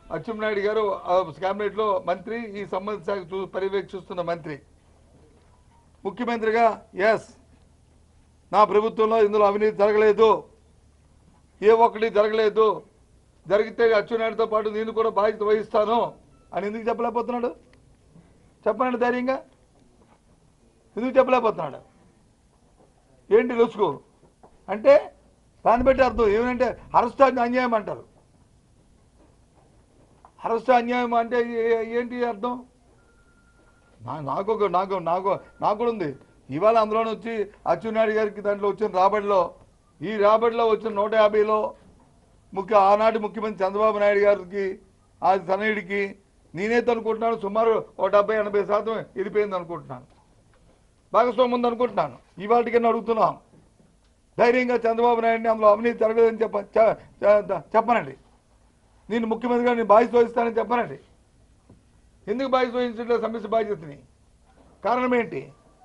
అచ్చెన్నాయుడు గారు క్యాబినెట్ లో మంత్రి, ఈ సంబంధిత శాఖ పర్యవేక్షిస్తున్న మంత్రి. ముఖ్యమంత్రిగా ఎస్, నా ప్రభుత్వంలో ఇందులో అవినీతి జరగలేదు, ఏ ఒక్కటి జరగలేదు, జరిగితే అచ్చెన్నాయుడుతో పాటు నేను కూడా బాధ్యత వహిస్తాను అని ఎందుకు చెప్పలేకపోతున్నాడు? చెప్పండి ధైర్యంగా, ఎందుకు చెప్పలేకపోతున్నాడు? ఏంటి రుసుకు అంటే దాన్ని బట్టి అర్థం ఏమంటే అరెస్ట్ అన్యాయం అంటారు. అరెస్ట్ అన్యాయం అంటే ఏంటి అర్థం? నాకు కూడా ఉంది. ఇవాళ అందులోనే వచ్చి అచ్చెన్నాయుడు గారికి దాంట్లో వచ్చిన రాబడిలో, ఈ రాబడిలో వచ్చిన 150లో ఆనాటి ముఖ్యమంత్రి చంద్రబాబు నాయుడు గారికి, ఆ తనయుడికి నేనైతే అనుకుంటున్నాను సుమారు 70-80% వెళ్ళిపోయింది అనుకుంటున్నాను, భాగస్వామ్యం ఉంది అనుకుంటున్నాను. ఇవాళకన్నా అడుగుతున్నాం, ధైర్యంగా చంద్రబాబు నాయుడిని అందులో అవినీతి జరగలేదని చెప్పనండి. నేను ముఖ్యమంత్రిగా నేను బాధ్యత వహిస్తానని చెప్పనండి. ఎందుకు బాధ్యత వహించట్లేదు సమస్య బాధ్యతని? కారణం ఏంటి?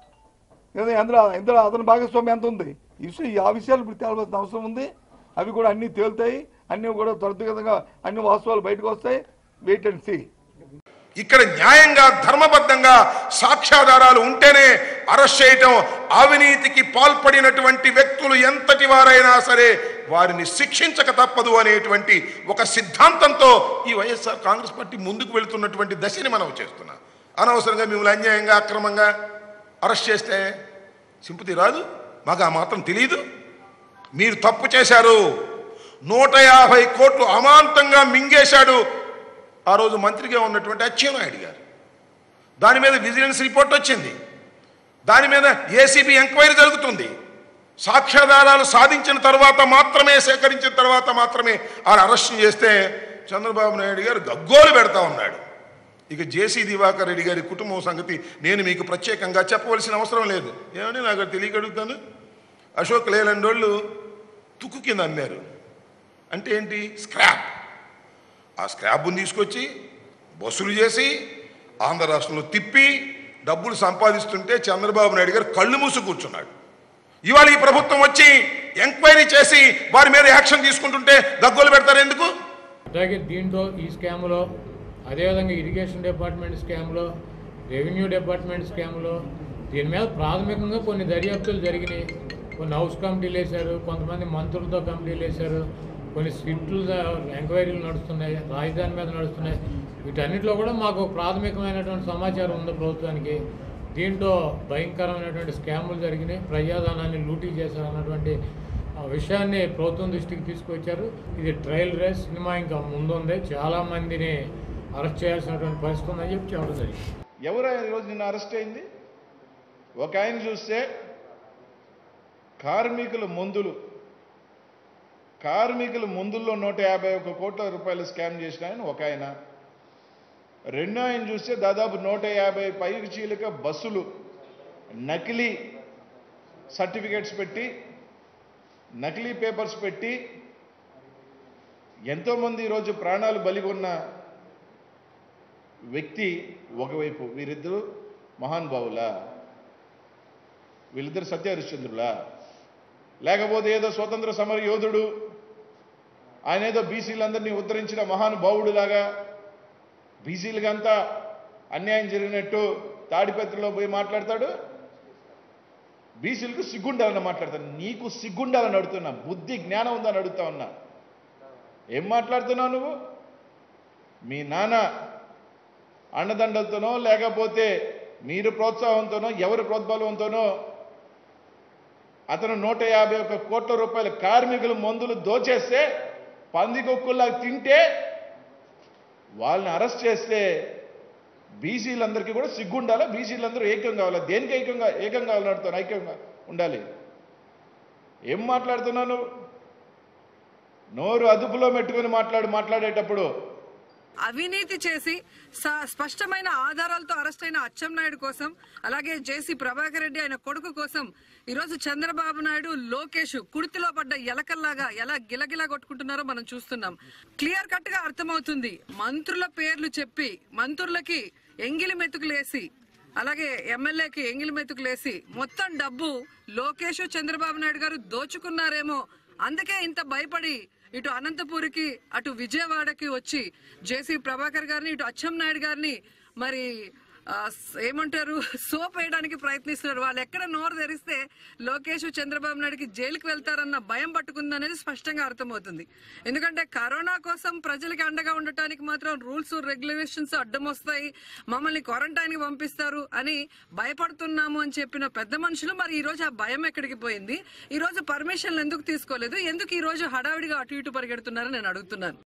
ఇందులో అతని భాగస్వామ్యం ఎంత ఉంది? ఆ విషయాలు ఇప్పుడు తేలవలసిన అవసరం ఉంది. అవి కూడా అన్నీ తేలుతాయి, అన్నీ కూడా త్వరితగతంగా అన్ని వాస్తవాలు బయటకు వస్తాయి. Wait and see. ఇక్కడ న్యాయంగా ధర్మబద్ధంగా సాక్ష్యాధారాలు ఉంటేనే అరెస్ట్ చేయటం, అవినీతికి పాల్పడినటువంటి వ్యక్తులు ఎంతటి వారైనా సరే వారిని శిక్షించక తప్పదు అనేటువంటి ఒక సిద్ధాంతంతో ఈ వైఎస్ఆర్ కాంగ్రెస్ పార్టీ ముందుకు వెళుతున్నటువంటి దశని మనం చేస్తున్నాం. అనవసరంగా మిమ్మల్ని అన్యాయంగా అక్రమంగా అరెస్ట్ చేస్తే సింపతి రాదు, మాకు ఆ మాత్రం తెలియదు. మీరు తప్పు చేశారు, 150 కోట్లు అమాంతంగా మింగేశాడు ఆ రోజు మంత్రిగా ఉన్నటువంటి అచ్చెన్నాయుడు గారు. దాని మీద విజిలెన్స్ రిపోర్ట్ వచ్చింది, దాని మీద ఏసీబీ ఎంక్వైరీ జరుగుతుంది. సాక్ష్యాధారాలు సాధించిన తర్వాత మాత్రమే, సేకరించిన తర్వాత మాత్రమే ఆ అరెస్ట్ చేస్తే చంద్రబాబు నాయుడు గారు గగ్గోలు పెడతా ఉన్నాడు. ఇక జేసీ దివాకర్ రెడ్డి గారి కుటుంబం సంగతి నేను మీకు ప్రత్యేకంగా చెప్పవలసిన అవసరం లేదు. ఏమని నాకు తెలియగలుగుతాను. అశోక్ లేలాండ్ వాళ్ళు తుక్కు కింద అమ్మారు అంటే ఏంటి? స్క్రాప్. ఆ స్క్రాప్ని తీసుకొచ్చి బస్సులు చేసి ఆంధ్ర రాష్ట్రంలో తిప్పి డబ్బులు సంపాదిస్తుంటే చంద్రబాబు నాయుడు గారు కళ్ళు మూసి కూర్చున్నాడు. ఇవాళ ఈ ప్రభుత్వం వచ్చి ఎంక్వైరీ చేసి వారి మీద యాక్షన్ తీసుకుంటుంటే గగ్గోలు పెడతారు ఎందుకు? అలాగే దీంట్లో ఈ స్కామ్లో, అదేవిధంగా ఇరిగేషన్ డిపార్ట్మెంట్ స్కామ్లో, రెవెన్యూ డిపార్ట్మెంట్ స్కామ్లో దీని మీద ప్రాథమికంగా కొన్ని దర్యాప్తులు జరిగినాయి. కొన్ని హౌస్ కమిటీలు వేశారు, కొంతమంది మంత్రులతో కమిటీలు వేశారు, కొన్ని స్విట్లు ఎంక్వైరీలు నడుస్తున్నాయి, రాజధాని మీద నడుస్తున్నాయి. వీటన్నిటిలో కూడా మాకు ప్రాథమికమైనటువంటి సమాచారం ఉంది ప్రభుత్వానికి. దీంట్లో భయంకరమైనటువంటి స్కాములు జరిగినాయి, ప్రజాధనాన్ని లూటీ చేశారు అన్నటువంటి విషయాన్ని ప్రభుత్వం దృష్టికి తీసుకొచ్చారు. ఇది ట్రయల్ రేస్, సినిమా ఇంకా ముందుంది, చాలామందిని అరెస్ట్ చేయాల్సినటువంటి పరిస్థితి ఉందని చెప్పి చెప్పడం జరిగింది. ఎవరైనా ఈరోజు నిన్న అరెస్ట్ అయింది? ఒక ఆయన చూస్తే కార్మికుల మందుల్లో 151 కోట్ల రూపాయలు స్కామ్ చేసిన ఆయన ఒక ఆయన. రెండో ఆయన చూస్తే దాదాపు 150 పైచీలక బస్సులు నకిలీ సర్టిఫికేట్స్ పెట్టి, నకిలీ పేపర్స్ పెట్టి ఎంతోమంది ఈరోజు ప్రాణాలు బలిగొన్న వ్యక్తి ఒకవైపు. వీరిద్దరూ మహానుభావులా? వీళ్ళిద్దరు సత్యహరిశ్చంద్రులా? లేకపోతే ఏదో స్వతంత్ర సమర యోధుడు, ఆయన ఏదో బీసీలందరినీ ఉద్ధరించిన మహానుభావుడులాగా బీసీలుగా అంతా అన్యాయం జరిగినట్టు తాడిపత్రిలో పోయి మాట్లాడతాడు. బీసీలకు సిగ్గుండాలని మాట్లాడతాడు. నీకు సిగ్గుండాలని అడుగుతున్నా, బుద్ధి జ్ఞానం ఉందని అడుగుతా ఉన్నా. ఏం మాట్లాడుతున్నావు నువ్వు? మీ నాన్న అండదండలతోనో లేకపోతే మీరు ప్రోత్సాహంతోనో ఎవరి ప్రోద్బలంతోనో అతను 151 కోట్ల రూపాయల కార్మికుల మందులు దోచేస్తే, పందికొక్కుల్లా తింటే వాళ్ళని అరెస్ట్ చేస్తే బీసీలందరికీ కూడా సిగ్గుండాలా? బీసీలందరూ ఏకం కావాలా? దేనికి ఏకం కావాలని అడుగుతాను. ఐక్యంగా ఉండాలి. ఏం మాట్లాడుతున్నావు నువ్వు? నోరు అదుపులో పెట్టుకుని మాట్లాడేటప్పుడు అవినీతి చేసి స్పష్టమైన ఆధారాలతో అరెస్ట్ అయిన అచ్చెన్నాయుడు కోసం, అలాగే జేసీ ప్రభాకర్ రెడ్డి ఆయన కొడుకు కోసం ఈరోజు చంద్రబాబు నాయుడు, లోకేష్ కుడితిలో పడ్డ ఎలకల్లాగా ఎలా గిలగిలా కొట్టుకుంటున్నారో మనం చూస్తున్నాం. క్లియర్ కట్ గా అర్థమవుతుంది. మంత్రుల పేర్లు చెప్పి మంత్రులకి ఎంగిలి మెతుకులేసి, అలాగే ఎమ్మెల్యేకి ఎంగిలి మెతుకులేసి మొత్తం డబ్బు లోకేష్, చంద్రబాబు నాయుడు గారు దోచుకున్నారేమో, అందుకే ఇంత భయపడి ఇటు అనంతపూర్కి అటు విజయవాడకి వచ్చి జేసీ ప్రభాకర్ గారిని ఇటు అచ్చెన్నాయుడు గారిని మరి ఏమంటారు సోప్ వేయడానికి ప్రయత్నిస్తున్నారు. వాళ్ళు ఎక్కడ నోరు తెరిస్తే లోకేష్ చంద్రబాబు నాయుడుకి జైలుకి వెళ్తారన్న భయం పట్టుకుంది అనేది స్పష్టంగా అర్థమవుతుంది. ఎందుకంటే కరోనా కోసం ప్రజలకి అండగా ఉండటానికి మాత్రం రూల్స్ రెగ్యులేషన్స్ అడ్డం వస్తాయి, మమ్మల్ని క్వారంటైన్ కి పంపిస్తారు అని భయపడుతున్నాము అని చెప్పిన పెద్ద మనుషులు మరి ఈ రోజు ఆ భయం ఎక్కడికి పోయింది? ఈ రోజు పర్మిషన్లు ఎందుకు తీసుకోలేదు? ఎందుకు ఈ రోజు హడావిడిగా అటు ఇటు పరిగెడుతున్నారని నేను అడుగుతున్నాను.